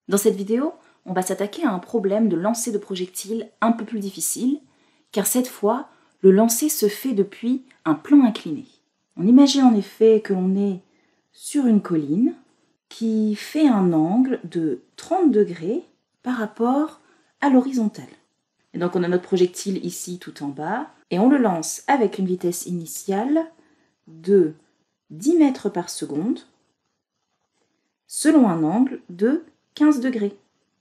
Dans cette vidéo, on va s'attaquer à un problème de lancer de projectiles un peu plus difficile, car cette fois, le lancer se fait depuis un plan incliné. On imagine en effet que l'on est sur une colline qui fait un angle de 30 degrés par rapport à l'horizontale. Et donc on a notre projectile ici tout en bas, et on le lance avec une vitesse initiale de 10 mètres par seconde, selon un angle de 15 degrés.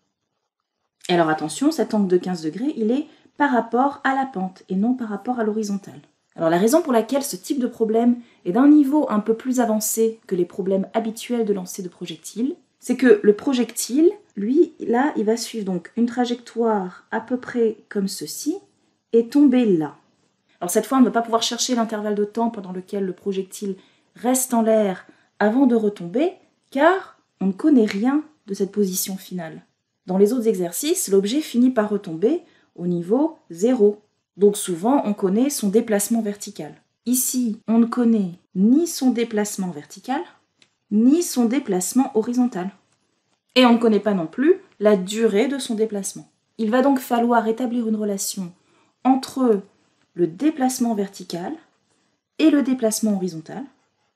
Et alors attention, cet angle de 15 degrés, il est par rapport à la pente et non par rapport à l'horizontale. Alors la raison pour laquelle ce type de problème est d'un niveau un peu plus avancé que les problèmes habituels de lancer de projectiles, c'est que le projectile, lui, là, il va suivre donc une trajectoire à peu près comme ceci et tomber là. Alors cette fois, on ne va pas pouvoir chercher l'intervalle de temps pendant lequel le projectile reste en l'air avant de retomber, car on ne connaît rien de cette position finale. Dans les autres exercices, l'objet finit par retomber au niveau 0. Donc souvent, on connaît son déplacement vertical. Ici, on ne connaît ni son déplacement vertical, ni son déplacement horizontal. Et on ne connaît pas non plus la durée de son déplacement. Il va donc falloir établir une relation entre le déplacement vertical et le déplacement horizontal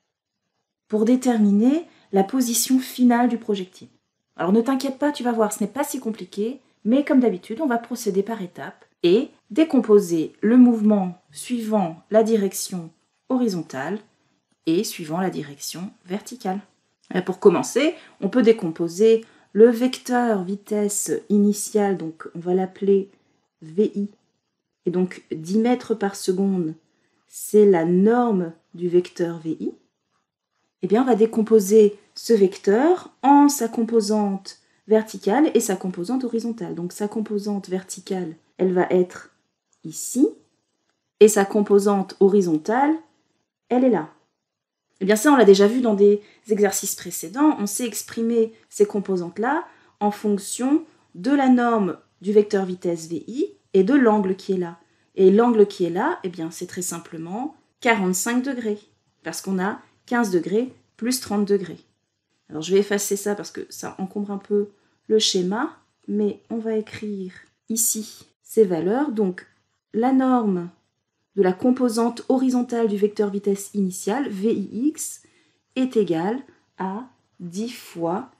pour déterminer la position finale du projectile. Alors ne t'inquiète pas, tu vas voir, ce n'est pas si compliqué, mais comme d'habitude, on va procéder par étapes et décomposer le mouvement suivant la direction horizontale et suivant la direction verticale. Et pour commencer, on peut décomposer le vecteur vitesse initiale, donc on va l'appeler VI, et donc 10 mètres par seconde, c'est la norme du vecteur VI. Eh bien, on va décomposer ce vecteur en sa composante verticale et sa composante horizontale. Donc sa composante verticale, elle va être ici, et sa composante horizontale, elle est là. Eh bien ça, on l'a déjà vu dans des exercices précédents, on sait exprimer ces composantes-là en fonction de la norme du vecteur vitesse VI et de l'angle qui est là. Et l'angle qui est là, eh bien c'est très simplement 45 degrés, parce qu'on a 15 degrés plus 30 degrés. Alors je vais effacer ça parce que ça encombre un peu le schéma, mais on va écrire ici ces valeurs. Donc la norme de la composante horizontale du vecteur vitesse initiale, VIX, est égale à 10 fois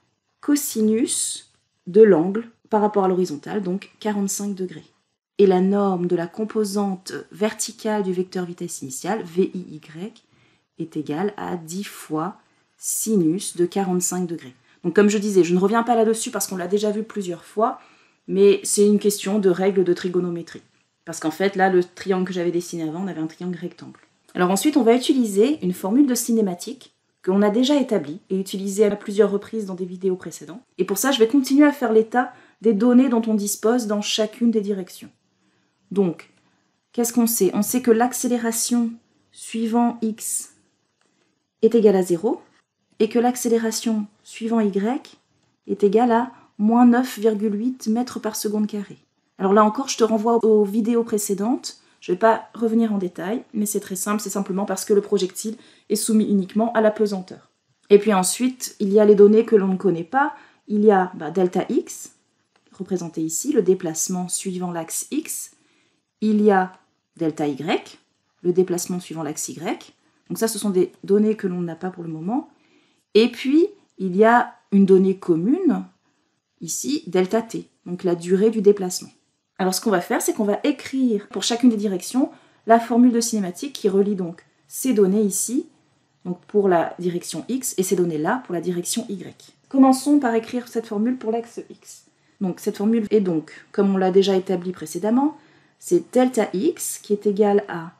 cosinus de l'angle par rapport à l'horizontale, donc 45 degrés. Et la norme de la composante verticale du vecteur vitesse initiale, VIY, est égale à 10 fois sinus de 45 degrés. Donc comme je disais, je ne reviens pas là-dessus parce qu'on l'a déjà vu plusieurs fois, mais c'est une question de règles de trigonométrie. Parce qu'en fait, là, le triangle que j'avais dessiné avant, on avait un triangle rectangle. Alors ensuite, on va utiliser une formule de cinématique que l'on a déjà établie et utilisée à plusieurs reprises dans des vidéos précédentes. Et pour ça, je vais continuer à faire l'état des données dont on dispose dans chacune des directions. Donc, qu'est-ce qu'on sait? On sait que l'accélération suivant x est égale à 0 et que l'accélération suivant y est égale à moins 9,8 mètres par seconde carrée. Alors là encore, je te renvoie aux vidéos précédentes. Je ne vais pas revenir en détail, mais c'est très simple, c'est simplement parce que le projectile est soumis uniquement à la pesanteur. Et puis ensuite, il y a les données que l'on ne connaît pas. Il y a delta x, représenté ici, le déplacement suivant l'axe x. Il y a delta y, le déplacement suivant l'axe y. Donc ça, ce sont des données que l'on n'a pas pour le moment. Et puis, il y a une donnée commune, ici, delta t, donc la durée du déplacement. Alors ce qu'on va faire, c'est qu'on va écrire pour chacune des directions la formule de cinématique qui relie donc ces données ici, donc pour la direction x, et ces données-là pour la direction y. Commençons par écrire cette formule pour l'axe x. Donc cette formule est donc, comme on l'a déjà établi précédemment, c'est delta x qui est égal à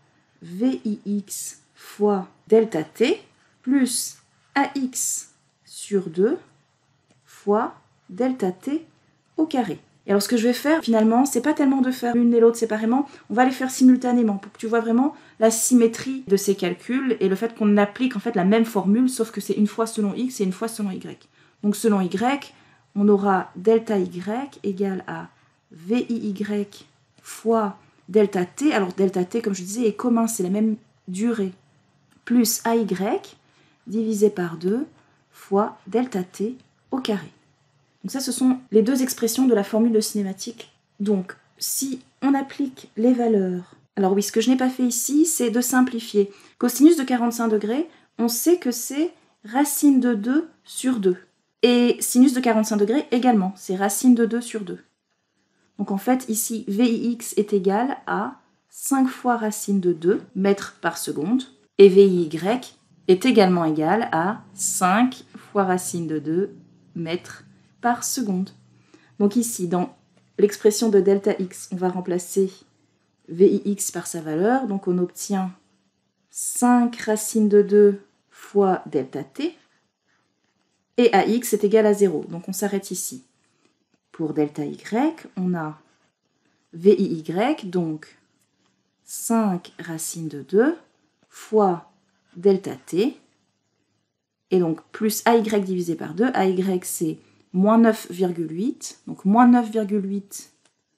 VIX fois delta t plus AX sur 2 fois delta t au carré. Et alors ce que je vais faire finalement, c'est pas tellement de faire l'une et l'autre séparément, on va les faire simultanément pour que tu vois vraiment la symétrie de ces calculs et le fait qu'on applique en fait la même formule, sauf que c'est une fois selon x et une fois selon y. Donc selon y, on aura delta y égale à VIY fois delta t. Alors delta t, comme je disais, est commun, c'est la même durée, plus AY divisé par 2 fois delta t au carré. Donc ça, ce sont les deux expressions de la formule de cinématique. Donc, si on applique les valeurs... Alors oui, ce que je n'ai pas fait ici, c'est de simplifier. Cosinus de 45 degrés, on sait que c'est racine de 2 sur 2. Et sinus de 45 degrés également, c'est racine de 2 sur 2. Donc en fait, ici, VIX est égal à 5 fois racine de 2 mètres par seconde. Et VIY est également égal à 5 fois racine de 2 mètres par seconde. Donc ici, dans l'expression de delta x, on va remplacer VIX par sa valeur. Donc on obtient 5 racine de 2 fois delta t. Et AX est égal à 0. Donc on s'arrête ici. Pour delta y, on a VIY, donc 5 racine de 2 fois delta t. Et donc plus AY divisé par 2. AY c'est moins 9,8. Donc moins 9,8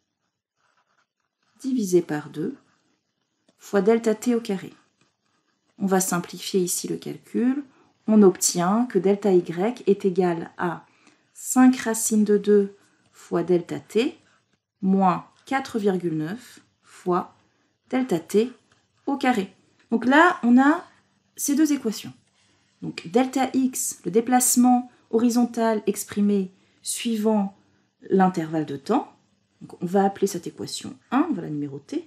divisé par 2 fois delta t au carré. On va simplifier ici le calcul. On obtient que delta y est égal à 5 racine de 2 fois delta t moins 4,9 fois delta t au carré. Donc là, on a ces deux équations. Donc delta x, le déplacement horizontal exprimé suivant l'intervalle de temps. Donc on va appeler cette équation 1, on va la numéroter.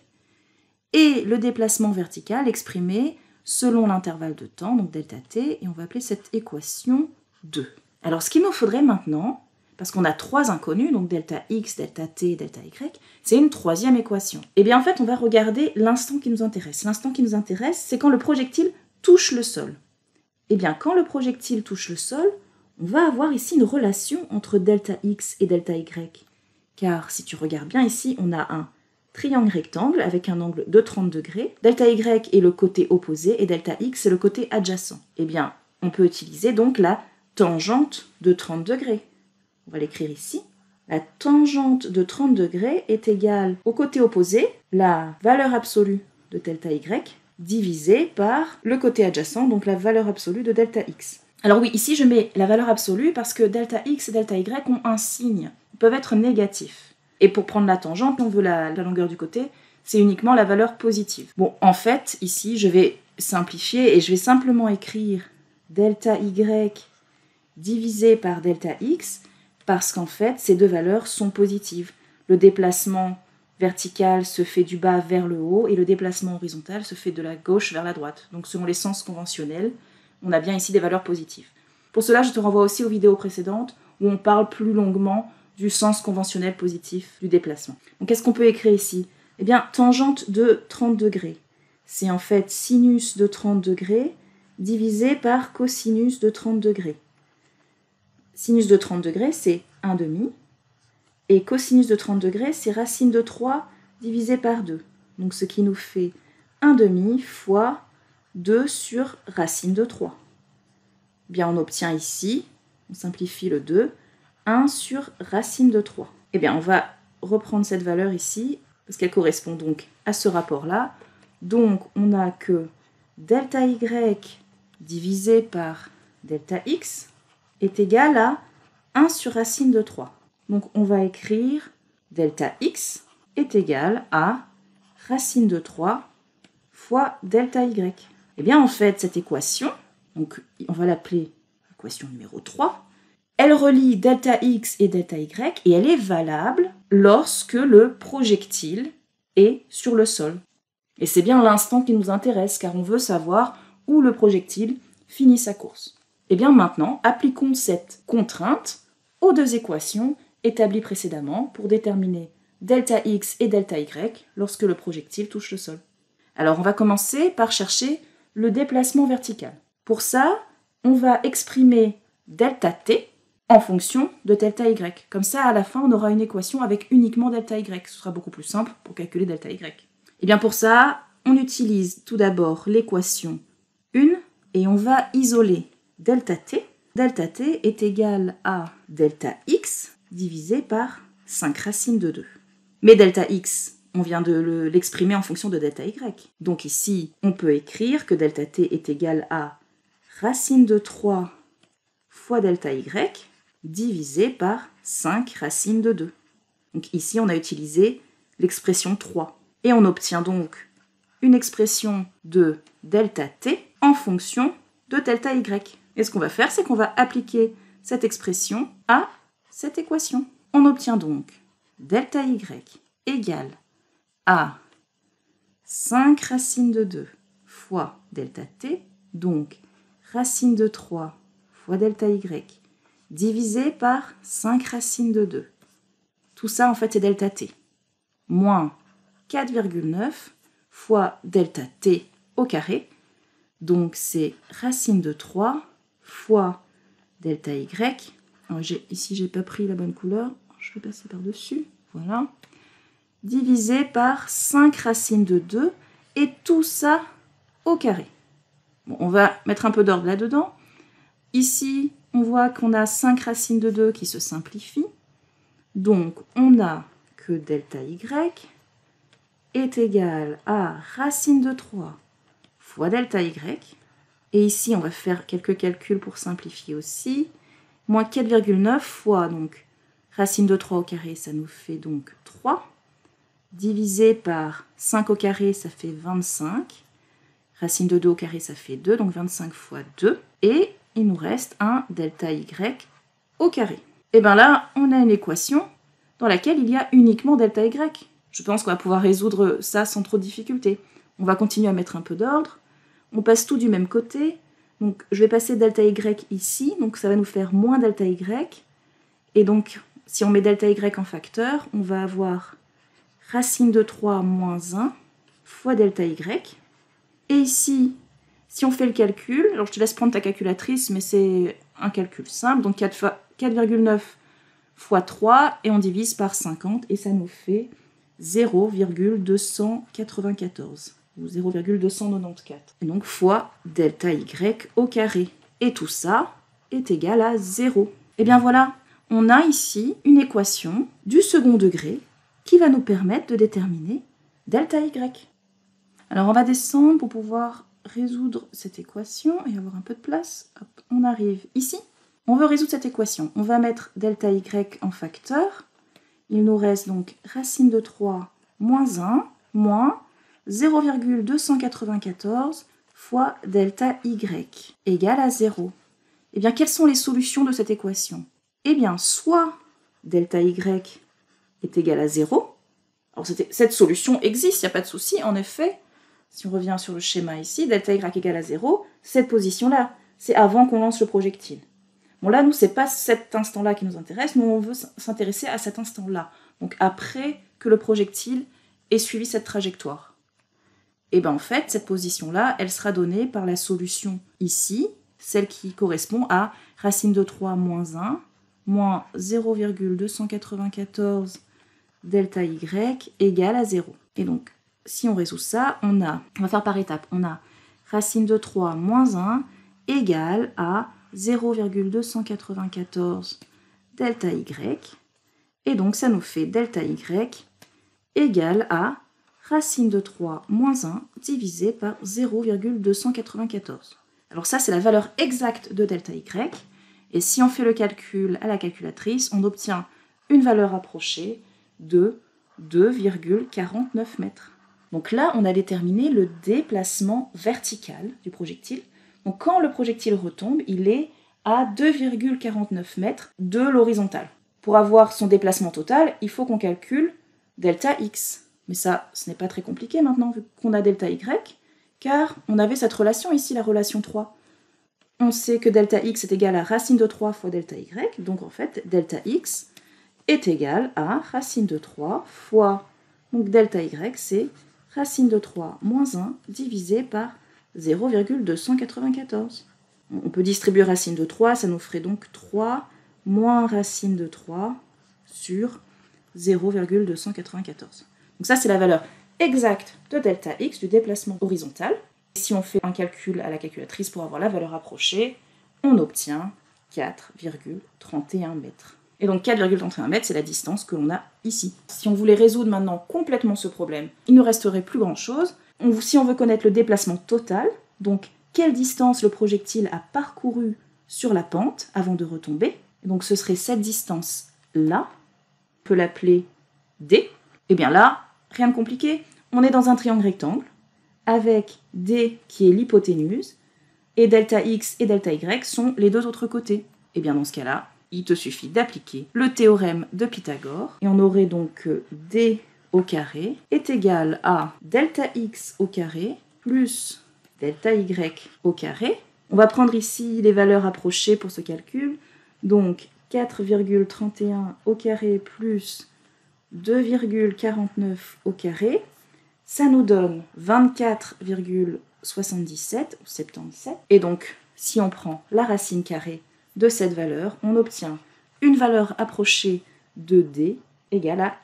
Et le déplacement vertical exprimé selon l'intervalle de temps, donc delta t, et on va appeler cette équation 2. Alors ce qu'il nous faudrait maintenant, parce qu'on a trois inconnus, donc delta x, delta t, delta y, c'est une troisième équation. Et bien en fait, on va regarder l'instant qui nous intéresse. L'instant qui nous intéresse, c'est quand le projectile touche le sol. Et bien quand le projectile touche le sol, on va avoir ici une relation entre delta x et delta y. Car si tu regardes bien ici, on a un triangle rectangle avec un angle de 30 degrés. Delta y est le côté opposé et delta x est le côté adjacent. Eh bien, on peut utiliser donc la tangente de 30 degrés. On va l'écrire ici. La tangente de 30 degrés est égale au côté opposé, la valeur absolue de delta y, divisé par le côté adjacent, donc la valeur absolue de delta x. Alors oui, ici je mets la valeur absolue parce que delta x et delta y ont un signe, ils peuvent être négatifs. Et pour prendre la tangente, on veut la longueur du côté, c'est uniquement la valeur positive. Bon, en fait, ici, je vais simplifier et je vais simplement écrire delta y divisé par delta x, parce qu'en fait, ces deux valeurs sont positives. Le déplacement vertical se fait du bas vers le haut et le déplacement horizontal se fait de la gauche vers la droite. Donc selon les sens conventionnels, on a bien ici des valeurs positives. Pour cela, je te renvoie aussi aux vidéos précédentes où on parle plus longuement du sens conventionnel positif du déplacement. Donc qu'est-ce qu'on peut écrire ici? Eh bien, tangente de 30 degrés. C'est en fait sinus de 30 degrés divisé par cosinus de 30 degrés. Sinus de 30 degrés, c'est 1/2. Et cosinus de 30 degrés, c'est racine de 3 divisé par 2. Donc ce qui nous fait 1/2 fois 2 sur racine de 3. Bien, on obtient ici, on simplifie le 2, 1 sur racine de 3. Eh bien, on va reprendre cette valeur ici, parce qu'elle correspond donc à ce rapport-là. Donc, on a que delta y divisé par delta x est égal à 1 sur racine de 3. Donc, on va écrire delta x est égal à racine de 3 fois delta y. Eh bien, en fait, cette équation, donc on va l'appeler équation numéro 3, elle relie delta x et delta y et elle est valable lorsque le projectile est sur le sol. Et c'est bien l'instant qui nous intéresse car on veut savoir où le projectile finit sa course. Et bien maintenant, appliquons cette contrainte aux deux équations établies précédemment pour déterminer delta x et delta y lorsque le projectile touche le sol. Alors on va commencer par chercher le déplacement vertical. Pour ça, on va exprimer delta t en fonction de delta y. Comme ça, à la fin, on aura une équation avec uniquement delta y. Ce sera beaucoup plus simple pour calculer delta y. Et bien pour ça, on utilise tout d'abord l'équation 1 et on va isoler delta t. Delta t est égal à delta x divisé par 5 racine de 2. Mais delta x, on vient de l'exprimer en fonction de delta y. Donc ici, on peut écrire que delta t est égal à racine de 3 fois delta y divisé par 5 racine de 2. Donc ici, on a utilisé l'expression 3. Et on obtient donc une expression de delta t en fonction de delta y. Et ce qu'on va faire, c'est qu'on va appliquer cette expression à cette équation. On obtient donc delta y égale à 5 racine de 2 fois delta t, donc racine de 3 fois delta y divisé par 5 racine de 2. Tout ça, en fait, c'est delta t. Moins 4,9 fois delta t au carré. Donc, c'est racine de 3 fois delta y. Alors, ici, j'ai pas pris la bonne couleur. Je vais passer par-dessus. Voilà. Divisé par 5 racine de 2. Et tout ça au carré. Bon, on va mettre un peu d'ordre là-dedans. Ici, on voit qu'on a 5 racines de 2 qui se simplifient. Donc, on n'a que delta y est égal à racine de 3 fois delta y. Et ici, on va faire quelques calculs pour simplifier aussi. Moins 4,9 fois donc racine de 3 au carré, ça nous fait donc 3. Divisé par 5 au carré, ça fait 25. Racine de 2 au carré, ça fait 2, donc 25 fois 2. Et il nous reste un delta y au carré. Et bien là, on a une équation dans laquelle il y a uniquement delta y. Je pense qu'on va pouvoir résoudre ça sans trop de difficulté. On va continuer à mettre un peu d'ordre. On passe tout du même côté. Donc je vais passer delta y ici, donc ça va nous faire moins delta y. Et donc, si on met delta y en facteur, on va avoir racine de 3 moins 1 fois delta y. Et ici, si on fait le calcul, alors je te laisse prendre ta calculatrice, mais c'est un calcul simple, donc 4,9 fois 3, et on divise par 50, et ça nous fait 0,294, ou 0,294. Et donc fois delta y au carré. Et tout ça est égal à 0. Et bien voilà, on a ici une équation du second degré qui va nous permettre de déterminer delta y. Alors on va descendre pour pouvoir résoudre cette équation et avoir un peu de place. Hop, on arrive ici. On veut résoudre cette équation. On va mettre delta y en facteur. Il nous reste donc racine de 3 moins 1 moins 0,294 fois delta y égale à 0. Eh bien, quelles sont les solutions de cette équation? Eh bien, soit delta y est égal à 0. Alors, cette solution existe, il n'y a pas de souci. En effet, si on revient sur le schéma ici, delta y égale à 0, cette position-là, c'est avant qu'on lance le projectile. Bon, là, nous, ce n'est pas cet instant-là qui nous intéresse, nous, on veut s'intéresser à cet instant-là. Donc, après que le projectile ait suivi cette trajectoire. Et bien, en fait, cette position-là, elle sera donnée par la solution ici, celle qui correspond à racine de 3 moins 1, moins 0,294 delta y égale à 0. Et donc, si on résout ça, on va faire par étapes, on a racine de 3 moins 1 égale à 0,294 delta y. Et donc, ça nous fait delta y égale à racine de 3 moins 1 divisé par 0,294. Alors ça, c'est la valeur exacte de delta y. Et si on fait le calcul à la calculatrice, on obtient une valeur rapprochée de 2,49 mètres. Donc là, on a déterminé le déplacement vertical du projectile. Donc quand le projectile retombe, il est à 2,49 mètres de l'horizontale. Pour avoir son déplacement total, il faut qu'on calcule delta x. Mais ça, ce n'est pas très compliqué maintenant, vu qu'on a delta y, car on avait cette relation ici, la relation 3. On sait que delta x est égal à racine de 3 fois delta y, donc en fait, delta x est égal à racine de 3 fois, donc delta y, c'est racine de 3 moins 1 divisé par 0,294. On peut distribuer racine de 3, ça nous ferait donc 3 moins racine de 3 sur 0,294. Donc ça, c'est la valeur exacte de delta x, du déplacement horizontal. Et si on fait un calcul à la calculatrice pour avoir la valeur approchée, on obtient 4,31 mètres. Et donc 4,31 mètres, c'est la distance que l'on a ici. Si on voulait résoudre maintenant complètement ce problème, il ne resterait plus grand-chose. Si on veut connaître le déplacement total, donc quelle distance le projectile a parcouru sur la pente avant de retomber, Donc ce serait cette distance-là. On peut l'appeler D. Et bien là, rien de compliqué. On est dans un triangle rectangle avec D qui est l'hypoténuse et delta X et delta Y sont les deux autres côtés. Et bien dans ce cas-là, il te suffit d'appliquer le théorème de Pythagore. Et on aurait donc D au carré est égal à delta X au carré plus delta Y au carré. On va prendre ici les valeurs approchées pour ce calcul. Donc 4,31 au carré plus 2,49 au carré. Ça nous donne 24,77 ou 77. Et donc, si on prend la racine carrée de cette valeur, on obtient une valeur approchée de D égale à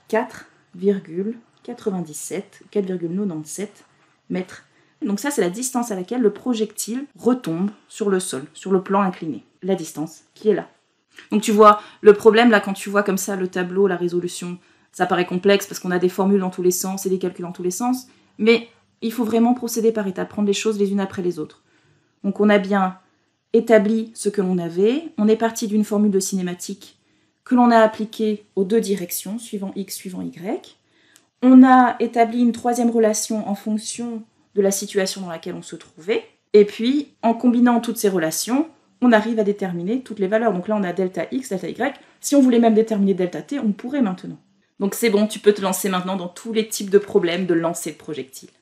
4,97 mètres. Donc ça, c'est la distance à laquelle le projectile retombe sur le sol, sur le plan incliné. La distance qui est là. Donc tu vois, le problème là, quand tu vois comme ça le tableau, la résolution, ça paraît complexe parce qu'on a des formules dans tous les sens et des calculs dans tous les sens, mais il faut vraiment procéder par étapes, prendre les choses les unes après les autres. Donc on a bien établi ce que l'on avait, on est parti d'une formule de cinématique que l'on a appliquée aux deux directions, suivant X, suivant Y. On a établi une troisième relation en fonction de la situation dans laquelle on se trouvait, et puis en combinant toutes ces relations, on arrive à déterminer toutes les valeurs. Donc là, on a delta X, delta Y. Si on voulait même déterminer delta T, on pourrait maintenant. Donc c'est bon, tu peux te lancer maintenant dans tous les types de problèmes de lancer de projectiles.